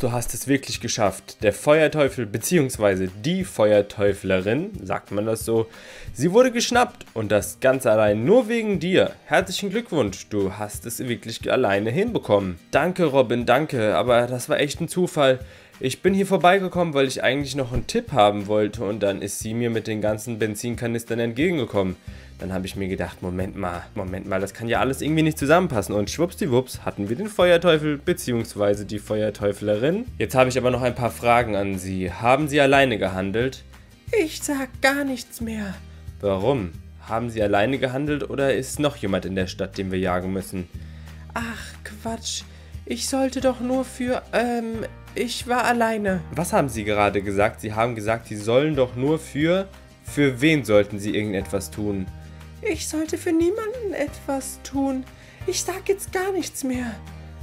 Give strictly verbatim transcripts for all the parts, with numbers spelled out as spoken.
Du hast es wirklich geschafft. Der Feuerteufel bzw. die Feuerteuflerin, sagt man das so, sie wurde geschnappt und das Ganze allein nur wegen dir. Herzlichen Glückwunsch, du hast es wirklich alleine hinbekommen. Danke Robin, danke, aber das war echt ein Zufall. Ich bin hier vorbeigekommen, weil ich eigentlich noch einen Tipp haben wollte und dann ist sie mir mit den ganzen Benzinkanistern entgegengekommen. Dann habe ich mir gedacht, Moment mal, Moment mal, das kann ja alles irgendwie nicht zusammenpassen. Und schwuppsdiwupps hatten wir den Feuerteufel bzw. die Feuerteuflerin. Jetzt habe ich aber noch ein paar Fragen an Sie. Haben Sie alleine gehandelt? Ich sag gar nichts mehr. Warum? Haben Sie alleine gehandelt oder ist noch jemand in der Stadt, den wir jagen müssen? Ach, Quatsch. Ich sollte doch nur für, ähm, ich war alleine. Was haben Sie gerade gesagt? Sie haben gesagt, Sie sollen doch nur für... Für wen sollten Sie irgendetwas tun? Ich sollte für niemanden etwas tun. Ich sag jetzt gar nichts mehr.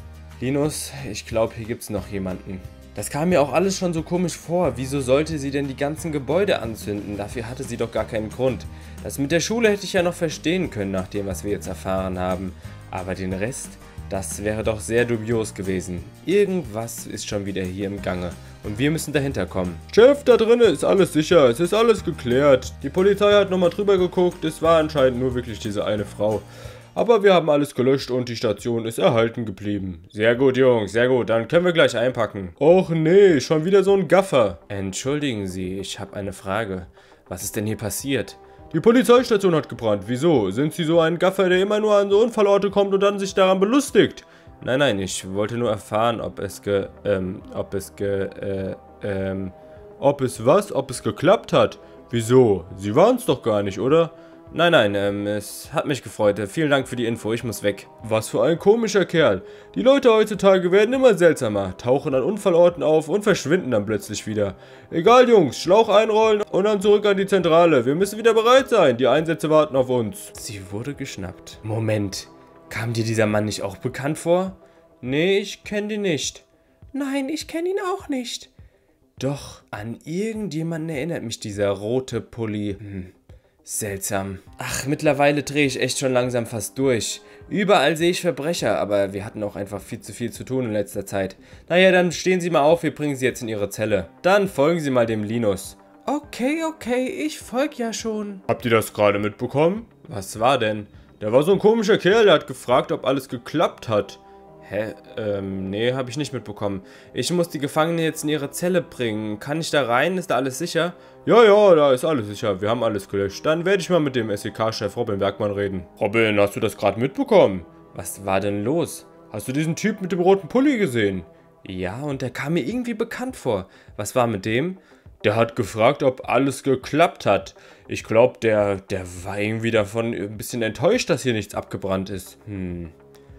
Linus, ich glaube, hier gibt's noch jemanden. Das kam mir auch alles schon so komisch vor. Wieso sollte sie denn die ganzen Gebäude anzünden? Dafür hatte sie doch gar keinen Grund. Das mit der Schule hätte ich ja noch verstehen können, nach dem, was wir jetzt erfahren haben. Aber den Rest, das wäre doch sehr dubios gewesen. Irgendwas ist schon wieder hier im Gange. Und wir müssen dahinter kommen. Chef, da drinnen ist alles sicher. Es ist alles geklärt. Die Polizei hat nochmal drüber geguckt. Es war anscheinend nur wirklich diese eine Frau. Aber wir haben alles gelöscht und die Station ist erhalten geblieben. Sehr gut, Jungs, sehr gut. Dann können wir gleich einpacken. Och nee, schon wieder so ein Gaffer. Entschuldigen Sie, ich habe eine Frage. Was ist denn hier passiert? Die Polizeistation hat gebrannt. Wieso? Sind Sie so ein Gaffer, der immer nur an so Unfallorte kommt und dann sich daran belustigt? Nein, nein, ich wollte nur erfahren, ob es ge... ähm... ob es ge... äh... ähm... ob es was? Ob es geklappt hat? Wieso? Sie waren es doch gar nicht, oder? Nein, nein, ähm, es hat mich gefreut. Vielen Dank für die Info, ich muss weg. Was für ein komischer Kerl. Die Leute heutzutage werden immer seltsamer, tauchen an Unfallorten auf und verschwinden dann plötzlich wieder. Egal, Jungs, Schlauch einrollen und dann zurück an die Zentrale. Wir müssen wieder bereit sein, die Einsätze warten auf uns. Sie wurde geschnappt. Moment, kam dir dieser Mann nicht auch bekannt vor? Nee, ich kenne den nicht. Nein, ich kenne ihn auch nicht. Doch, an irgendjemanden erinnert mich dieser rote Pulli. Hm. Seltsam. Ach, mittlerweile drehe ich echt schon langsam fast durch. Überall sehe ich Verbrecher, aber wir hatten auch einfach viel zu viel zu tun in letzter Zeit. Naja, dann stehen Sie mal auf, wir bringen Sie jetzt in Ihre Zelle. Dann folgen Sie mal dem Linus. Okay, okay, ich folge ja schon. Habt ihr das gerade mitbekommen? Was war denn? Da war so ein komischer Kerl, der hat gefragt, ob alles geklappt hat. Hä? Ähm, nee, habe ich nicht mitbekommen. Ich muss die Gefangene jetzt in ihre Zelle bringen. Kann ich da rein? Ist da alles sicher? Ja, ja, da ist alles sicher. Wir haben alles gelöscht. Dann werde ich mal mit dem S E K-Chef Robin Bergmann reden. Robin, hast du das gerade mitbekommen? Was war denn los? Hast du diesen Typ mit dem roten Pulli gesehen? Ja, und der kam mir irgendwie bekannt vor. Was war mit dem? Der hat gefragt, ob alles geklappt hat. Ich glaube, der, der war irgendwie davon ein bisschen enttäuscht, dass hier nichts abgebrannt ist. Hm...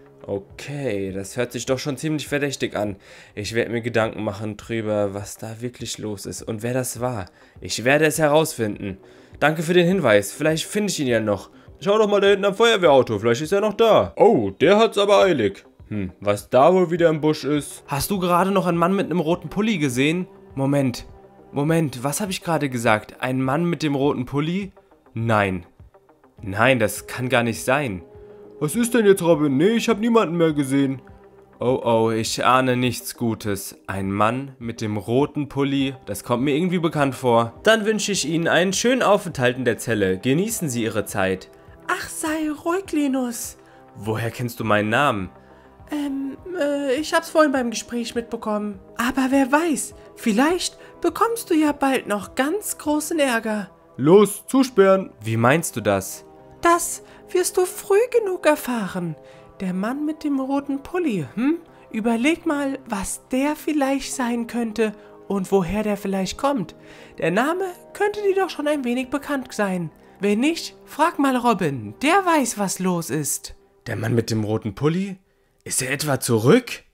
Okay, das hört sich doch schon ziemlich verdächtig an. Ich werde mir Gedanken machen drüber, was da wirklich los ist und wer das war. Ich werde es herausfinden. Danke für den Hinweis, vielleicht finde ich ihn ja noch. Schau doch mal da hinten am Feuerwehrauto, vielleicht ist er noch da. Oh, der hat's aber eilig. Hm, was da wohl wieder im Busch ist. Hast du gerade noch einen Mann mit einem roten Pulli gesehen? Moment, Moment, was habe ich gerade gesagt? Ein Mann mit dem roten Pulli? Nein. Nein, das kann gar nicht sein. Was ist denn jetzt, Robin? Nee, ich habe niemanden mehr gesehen. Oh, oh, ich ahne nichts Gutes. Ein Mann mit dem roten Pulli, das kommt mir irgendwie bekannt vor. Dann wünsche ich Ihnen einen schönen Aufenthalt in der Zelle. Genießen Sie Ihre Zeit. Ach, sei ruhig, Linus. Woher kennst du meinen Namen? Ähm, äh, ich hab's vorhin beim Gespräch mitbekommen. Aber wer weiß, vielleicht bekommst du ja bald noch ganz großen Ärger. Los, zusperren. Wie meinst du das? Das wirst du früh genug erfahren. Der Mann mit dem roten Pulli, hm? Überleg mal, was der vielleicht sein könnte und woher der vielleicht kommt. Der Name könnte dir doch schon ein wenig bekannt sein. Wenn nicht, frag mal Robin, der weiß, was los ist. Der Mann mit dem roten Pulli? Ist er etwa zurück?